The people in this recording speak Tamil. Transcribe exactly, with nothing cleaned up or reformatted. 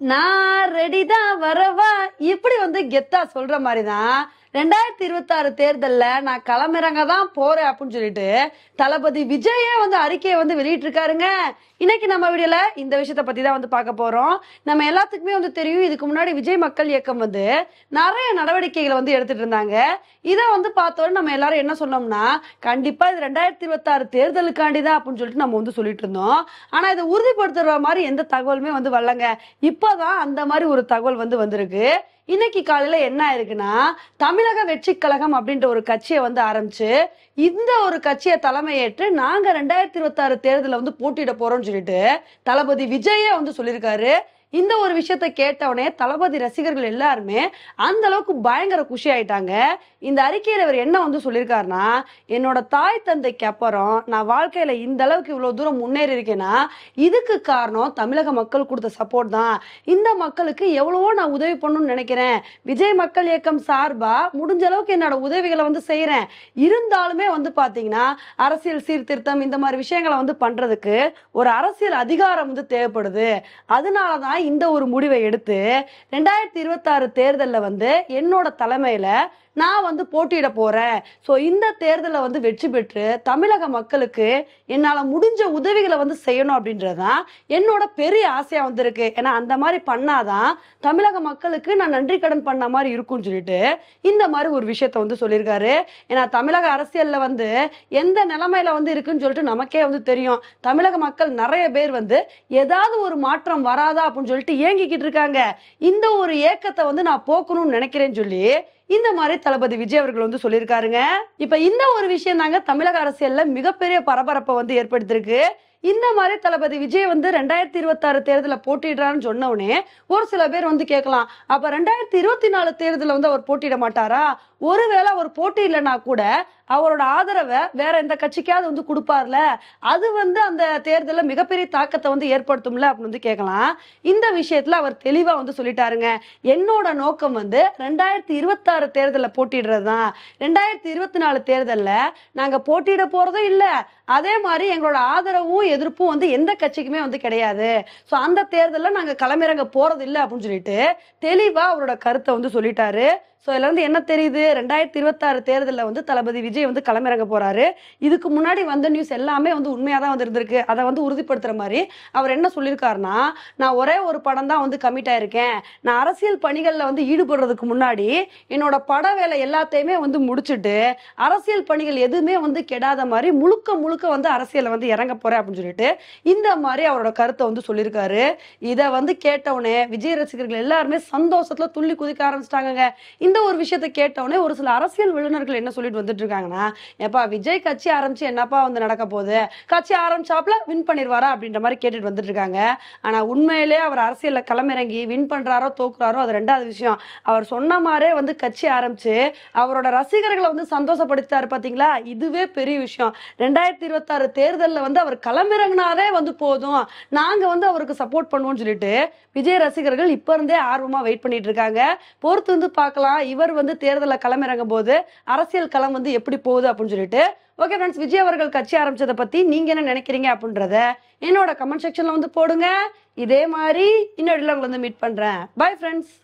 நான் ரெடி தான் வரவா இப்படி வந்து கெத்தா சொல்ற மாதிரி தான் ரெண்டாயிரத்தி இருபத்தி ஆறு தேர்தல்ல நான் களமிறங்க தான் போறேன் அப்படின்னு சொல்லிட்டு தளபதி விஜயே வந்து அறிக்கையை வந்து வெளியிட்டு இருக்காருங்க. இன்னைக்கு நம்ம வீடியோல இந்த விஷயத்த பத்தி தான் வந்து பார்க்க போறோம். நம்ம எல்லாத்துக்குமே வந்து தெரியும், இதுக்கு முன்னாடி விஜய் மக்கள் இயக்கம் வந்து நிறைய நடவடிக்கைகளை வந்து எடுத்துட்டு இருந்தாங்க. இதை வந்து பார்த்தோன்னு நம்ம எல்லாரும் என்ன சொன்னோம்னா, கண்டிப்பா இது ரெண்டாயிரத்தி இருபத்தி ஆறு தேர்தலுக்காண்டிதான் அப்படின்னு சொல்லிட்டு நம்ம வந்து சொல்லிட்டு இருந்தோம். ஆனா இதை உறுதிப்படுத்துற மாதிரி எந்த தகவலுமே வந்து வரலங்க. இப்பதான் அந்த மாதிரி ஒரு தகவல் வந்து வந்திருக்கு. இன்னைக்கு காலையில என்ன ஆயிருக்குன்னா, தமிழக வெற்றி கழகம் அப்படின்ற ஒரு கட்சியை வந்து ஆரம்பிச்சு இந்த ஒரு கட்சியை தலைமையேற்று நாங்க ரெண்டாயிரத்தி இருபத்தி ஆறு தேர்தலில் வந்து போட்டியிட போறோம்னு சொல்லிட்டு தளபதி விஜயே வந்து சொல்லியிருக்காரு. இந்த ஒரு விஷயத்த கேட்டவனே தளபதி ரசிகர்கள் எல்லாருமே அந்த அளவுக்கு பயங்கர குஷி ஆயிட்டாங்க. இந்த அறிக்கையில அவர் என்ன வந்து சொல்லியிருக்காருன்னா, என்னோட தாய் தந்தைக்கு அப்புறம் நான் வாழ்க்கையில இந்த அளவுக்கு இவ்வளவு தூரம் முன்னேறி இருக்கேன்னா இதுக்கு காரணம் தமிழக மக்கள் கொடுத்த சப்போர்ட் தான். இந்த மக்களுக்கு எவ்வளவோ நான் உதவி பண்ணணும்னு நினைக்கிறேன். விஜய் மக்கள் இயக்கம் சார்பா முடிஞ்ச அளவுக்கு என்னோட உதவிகளை வந்து செய்யறேன். இருந்தாலுமே வந்து பாத்தீங்கன்னா அரசியல் சீர்திருத்தம் இந்த மாதிரி விஷயங்களை வந்து பண்றதுக்கு ஒரு அரசியல் அதிகாரம் வந்து தேவைப்படுது. அதனாலதான் இந்த ஒரு முடிவை எடுத்து ரெண்டாயிரத்தி இருபத்தி ஆறு தேர்தல்ல வந்து என்னோட தலைமையில நான் வந்து போட்டியிட போறேன். ஸோ இந்த தேர்தலை வந்து வெற்றி பெற்று தமிழக மக்களுக்கு என்னால முடிஞ்ச உதவிகளை வந்து செய்யணும் அப்படின்றதுதான் என்னோட பெரிய ஆசையா வந்து இருக்கு. ஏன்னா அந்த மாதிரி பண்ணாதான் தமிழக மக்களுக்கு நான் நன்றி கடன் பண்ண மாதிரி இருக்கும்னு சொல்லிட்டு இந்த மாதிரி ஒரு விஷயத்த வந்து சொல்லியிருக்காரு. ஏன்னா தமிழக அரசியல்ல வந்து எந்த நிலைமையில வந்து இருக்குன்னு சொல்லிட்டு நமக்கே வந்து தெரியும். தமிழக மக்கள் நிறைய பேர் வந்து ஏதாவது ஒரு மாற்றம் வராதா அப்படின்னு சொல்லிட்டு ஏங்கிக்கிட்டு இருக்காங்க. இந்த ஒரு ஏக்கத்தை வந்து நான் போக்கணும்னு நினைக்கிறேன்னு சொல்லி இந்த மாதிரி தளபதி விஜய் அவர்கள் வந்து சொல்லியிருக்காருங்க. இப்ப இந்த ஒரு விஷயம் தாங்க தமிழக அரசியல்ல மிகப்பெரிய பரபரப்பை வந்து ஏற்படுத்திருக்கு. இந்த மாதிரி தளபதி விஜய் வந்து ரெண்டாயிரத்தி இருபத்தி ஆறு தேர்தலில் போட்டிடுறான்னு சொன்ன உடனே ஒரு சில பேர் வந்து கேட்கலாம், அப்ப ரெண்டாயிரத்தி இருபத்தி நாலு தேர்தலில் வந்து அவர் போட்டியிட மாட்டாரா? ஒருவேளை அவர் போட்டி இல்லைன்னா கூட அவரோட ஆதரவை வேற எந்த கட்சிக்காவது வந்து கொடுப்பார்ல, அது வந்து அந்த தேர்தலில் மிகப்பெரிய தாக்கத்தை வந்து ஏற்படுத்தும்ல அப்படின்னு வந்து கேட்கலாம். இந்த விஷயத்துல அவர் தெளிவா வந்து சொல்லிட்டாருங்க. என்னோட நோக்கம் வந்து ரெண்டாயிரத்தி இருபத்தி ஆறு தேர்தலில் போட்டிடுறது தான். ரெண்டாயிரத்தி இருபத்தி நாலு தேர்தலில் நாங்க போட்டியிட போறதும் இல்லை, அதே மாதிரி எங்களோட ஆதரவும் எதிர்ப்பும் வந்து எந்த கட்சிக்குமே வந்து கிடையாது. ஸோ அந்த தேர்தலில் நாங்க களமிறங்க போறது இல்லை அப்படின்னு சொல்லிட்டு தெளிவா அவரோட கருத்தை வந்து சொல்லிட்டாரு. ஸோ இதுல இருந்து என்ன தெரியுது, ரெண்டாயிரத்தி இருபத்தி ஆறு தேர்தலில் வந்து தளபதி விஜய் வந்து களமிறங்க போறாரு. இதுக்கு முன்னாடி வந்த நியூஸ் எல்லாமே வந்து உண்மையா தான் வந்து இருந்திருக்கு. அதை வந்து உறுதிப்படுத்துற மாதிரி அவர் என்ன சொல்லியிருக்காருன்னா, நான் ஒரே ஒரு படம் தான் வந்து கமிட் ஆயிருக்கேன். நான் அரசியல் பணிகளில் வந்து ஈடுபடுறதுக்கு முன்னாடி என்னோட பட வேலை எல்லாத்தையுமே வந்து முடிச்சுட்டு அரசியல் பணிகள் எதுவுமே வந்து கெடாத மாதிரி முழுக்க முழுக்க வந்து அரசியலை வந்து இறங்க போறேன் அப்படின்னு சொல்லிட்டு இந்த மாதிரி அவரோட கருத்தை வந்து சொல்லியிருக்காரு. இதை வந்து கேட்டவுடனே விஜய் ரசிகர்கள் எல்லாருமே சந்தோஷத்துல துள்ளி குதிக்க ஆரம்பிச்சிட்டாங்க. இந்த ஒரு விஷயத்தை கேட்டவுடனே ஒரு சில அரசியல் விழுநர்கள் என்ன சொல்லிட்டு வந்துட்டு இருக்காங்கன்னா, ஏப்பா விஜய் கட்சி ஆரம்பிச்சு என்னப்பா வந்து நடக்க போகுது, கட்சி ஆரம்பிச்சாப்ல வின் பண்ணிடுவாரா அப்படின்ற மாதிரி கேட்டுட்டு வந்துட்டு இருக்காங்க. ஆனா உண்மையிலே அவர் அரசியல்ல களமிறங்கி வின் பண்றாரோ தோக்குறாரோ அது ரெண்டாவது விஷயம். அவர் சொன்ன மாதிரியே வந்து கட்சி ஆரம்பிச்சு அவரோட ரசிகர்களை வந்து சந்தோஷப்படுத்தாரு பாத்தீங்களா, இதுவே பெரிய விஷயம். ரெண்டாயிரத்தி இருபத்தி ஆறு தேர்தலில் வந்து அவர் களமிறங்கினாரே வந்து போதும், நாங்க வந்து அவருக்கு சப்போர்ட் பண்ணுவோம்னு சொல்லிட்டு விஜய் ரசிகர்கள் இப்ப இருந்தே ஆர்வமா வெயிட் பண்ணிட்டு இருக்காங்க. பொறுத்து வந்து பார்க்கலாம் இவர் வந்து தேர்தலில் களமிறங்கும் போது அரசியல் களம் வந்து எப்படி போகுது அப்படின்னு சொல்லிட்டு. ஓகே ஃப்ரெண்ட்ஸ், விஜய் அவர்கள் கட்சி ஆரம்பிச்சதை பத்தி நீங்க என்ன நினைக்கிறீங்க அப்படின்றத என்னோட கமெண்ட் செக்ஷன்ல வந்து போடுங்க. இதே மாதிரி இன்னொரு வந்து மீட் பண்றேன். Bye friends.